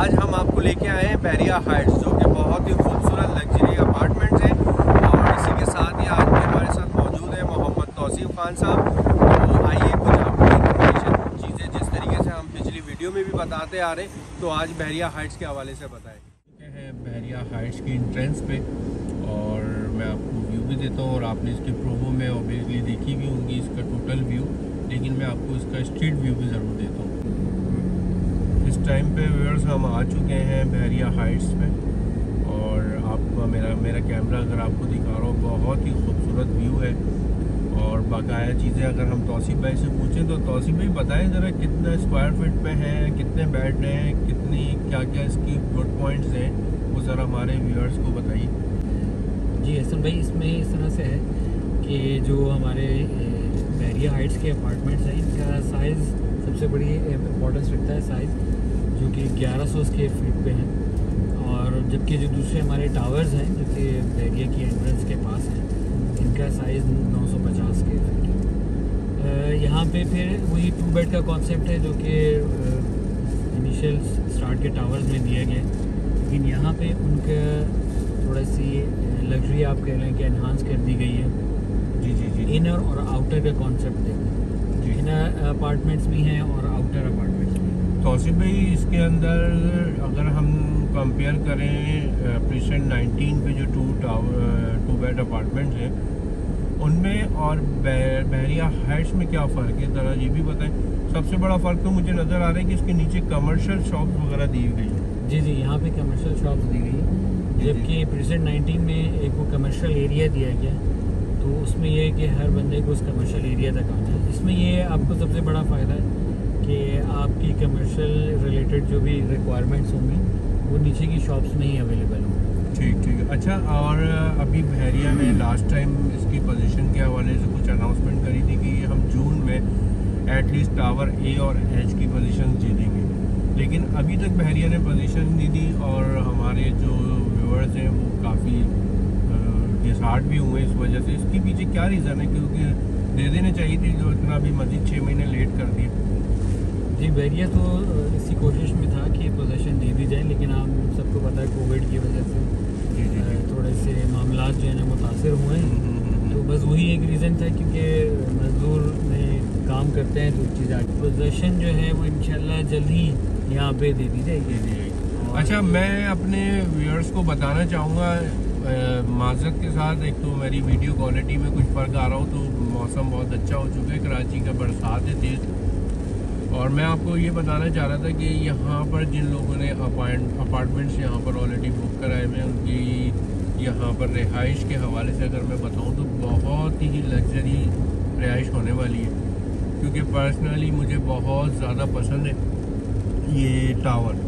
आज हम आपको लेके आए हैं बहरिया हाइट्स, जो कि बहुत ही खूबसूरत लग्जरी अपार्टमेंट्स हैं। और इसी के साथ ही आज भी हमारे साथ मौजूद है मोहम्मद तौसीफ खान साहब। तो आइए कुछ आपको इन्फॉर्मेशन चीज़ें जिस तरीके से हम पिछली वीडियो में भी बताते आ रहे हैं, तो आज बहरिया हाइट्स के हवाले से बताएँ। हैं बहरिया हाइट्स की एंट्रेंस पे और मैं आपको व्यू भी देता हूँ, और आपने इसके प्रोमो में ऑब्वियसली देखी भी होंगी इसका टोटल व्यू, लेकिन मैं आपको इसका स्ट्रीट व्यू भी ज़रूर देता हूँ। इस टाइम पे व्यूअर्स हम आ चुके हैं बहरिया हाइट्स पे, और आपका मेरा कैमरा अगर आपको दिखा रहा हो, बहुत ही खूबसूरत व्यू है। और बाकाया चीज़ें अगर हम तौसीफ भाई से पूछें तो तौसीफ भाई बताएं ज़रा कितना स्क्वायर फीट पे हैं, कितने बेड हैं, कितनी क्या क्या इसकी गुड पॉइंट्स हैं, वो ज़रा हमारे व्यूअर्स को बताइए। जी हसन भाई, इसमें इस तरह से है कि जो हमारे बहरिया हाइट्स के अपार्टमेंट्स हैं, इनका साइज़ सबसे बड़ी इम्पोर्टेंस रखता है साइज़, जो कि 1100 स्क्वायर फीट पे हैं। और जबकि जो दूसरे हमारे टावर्स हैं जो कि बहरिया की एंट्रेंस के पास हैं, इनका साइज़ 950 स्क्वायर फीट है। यहाँ पे फिर वही 2 बेड का कॉन्सेप्ट है जो कि इनिशियल स्टार्ट के टावर्स में दिया गया है, लेकिन यहाँ पे उनका थोड़ा सी लग्जरी आप कह लें कि एनहांस कर दी गई है। जी जी जी। इनर और आउटर का कॉन्सेप्ट देखते हैं, इनर अपार्टमेंट्स भी हैं और आउटर अपार्टमेंट्स भी हैं। तौसीफ भाई, इसके अंदर अगर हम कंपेयर करें प्रीसेंट 19 पे जो 2 बेड अपार्टमेंट्स हैं उनमें और बहरिया हाइट्स में क्या फ़र्क है, ज़रा ये भी बताएं। सबसे बड़ा फ़र्क तो मुझे नज़र आ रहा है कि इसके नीचे कमर्शियल शॉप्स वगैरह दी गई है। जी जी, यहाँ पे कमर्शियल शॉप्स दी गई है, जबकि प्रीसेंट 19 में एक वो कमर्शियल एरिया दिया गया, तो उसमें ये है कि हर बंदे को उस कमर्शियल एरिया तक आना है। इसमें ये आपको सबसे बड़ा फ़ायदा है कि आपकी कमर्शियल रिलेटेड जो भी रिक्वायरमेंट्स होंगी वो नीचे की शॉप्स में ही अवेलेबल होंगी। ठीक ठीक है। अच्छा, और अभी बहरिया में लास्ट टाइम इसकी पोजीशन के हवाले से कुछ अनाउंसमेंट करी थी कि हम जून में एटलीस्ट टावर ए और एच की पोजीशन दे देंगे, लेकिन अभी तक बहरिया ने पोजीशन नहीं दी। और हमारे जो व्यूअर्स हैं वो काफ़ी डिसहार्ट भी हुए इस वजह से। इसके पीछे क्या रीज़न है, क्योंकि दे देनी चाहिए थी, जो इतना भी मज़ीद 6 महीने लेट कर दिए। जी, बहरिया तो इसी कोशिश में था कि पोजीशन दे दी जाए, लेकिन आप सबको पता है कोविड की वजह से थोड़े से मामला जो है ना मुतासर हुए हैं। तो बस वही एक रीज़न था, क्योंकि मजदूर में काम करते हैं तो चीज़ें पोजीशन जो है वो इंशाल्लाह जल्द ही यहाँ पे दे दी जाएगी। अच्छा, मैं अपने व्यूअर्स को बताना चाहूँगा माजरत के साथ, एक तो मेरी वीडियो क्वालिटी में कुछ फ़र्क आ रहा हो, तो मौसम बहुत अच्छा हो चुका है, कराची का बरसात है तेज़। और मैं आपको ये बताना चाह रहा था कि यहाँ पर जिन लोगों ने अपार्टमेंट्स यहाँ पर ऑलरेडी बुक कराए हुए हैं, उनकी यहाँ पर रिहाइश के हवाले से अगर मैं बताऊँ तो बहुत ही लग्जरी रिहाइश होने वाली है, क्योंकि पर्सनली मुझे बहुत ज़्यादा पसंद है ये टावर।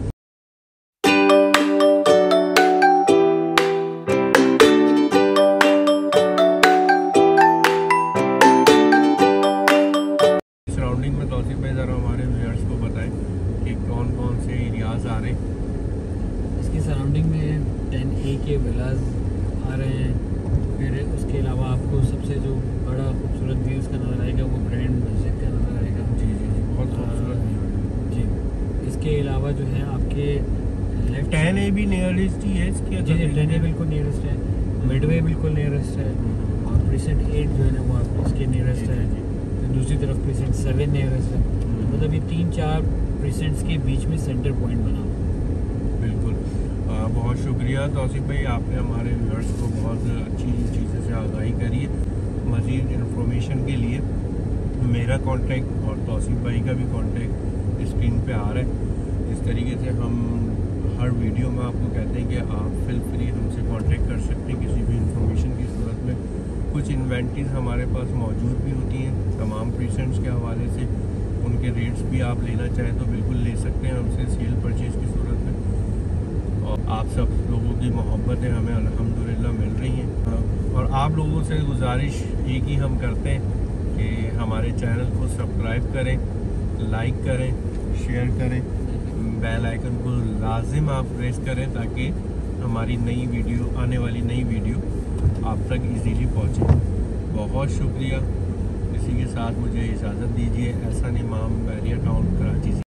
सराउंडिंग में तौसीफ भाई ज़रा हमारे व्यूअर्स को बताएं कि कौन कौन से एरियाज़ आ रहे हैं। इसकी सराउंडिंग में 10A के विलाज आ रहे हैं। फिर उसके अलावा आपको सबसे जो बड़ा खूबसूरत व्यू उसका नज़र आएगा वो ग्रैंड मस्जिद का नज़र आएगा। जी जी जी, बहुत खूबसूरत व्यू जी। इसके अलावा जो है आपके लेफ्ट 10A भी नियरेस्ट ही है इसके। जी जी, 10A बिल्कुल नियरेस्ट है, मिडवे बिल्कुल नियरेस्ट है, और प्रीसेंट 8 जो है ना वो आप इसके नियरेस्ट है। दूसरी तरफ प्रीसेंट 7 नियरेस्ट है। मतलब ये 3-4 प्रीसेंट्स के बीच में सेंटर पॉइंट बना। बिल्कुल, बहुत शुक्रिया तौसीफ भाई, आपने हमारे व्यूअर्स को बहुत अच्छी चीज़ों से आगाही करी है। मज़ीद इन्फॉर्मेशन के लिए मेरा कांटेक्ट और तौसीफ भाई का भी कांटेक्ट स्क्रीन पे आ रहा है। इस तरीके से हम हर वीडियो में आपको कहते हैं कि आप फील फ्री हमसे कांटेक्ट कर सकते हैं किसी भी इंफॉर्मेशन की सूरत में। कुछ इन्वेंटरीज हमारे पास मौजूद भी होती हैं तमाम प्रीसेंट्स के हवाले से, उनके रेट्स भी आप लेना चाहें तो बिल्कुल ले सकते हैं हमसे सेल परचेज़ की सूरत में। और आप सब लोगों की मोहब्बतें हमें अल्हम्दुलिल्लाह मिल रही हैं। और आप लोगों से गुजारिश एक ही हम करते हैं कि हमारे चैनल को सब्सक्राइब करें, लाइक करें, शेयर करें, बेल आइकन को लाजिम आप प्रेस करें ताकि हमारी नई वीडियो, आने वाली नई वीडियो आप तक इजीली पहुंचे। बहुत शुक्रिया। इसी के साथ मुझे इजाज़त दीजिए। एहसान इमाम, बहरिया टाउन, कराची।